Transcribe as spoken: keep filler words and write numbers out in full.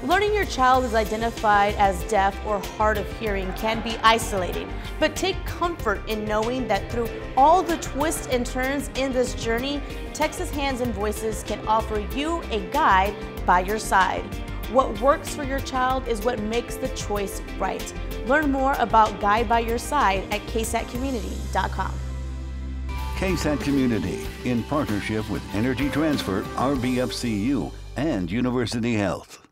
Learning your child is identified as deaf or hard of hearing can be isolating, but take comfort in knowing that through all the twists and turns in this journey, Texas Hands and Voices can offer you a guide by your side. What works for your child is what makes the choice right. Learn more about Guide by Your Side at K S A T community dot com. K S A T Community, in partnership with Energy Transfer, R B F C U, and University Health.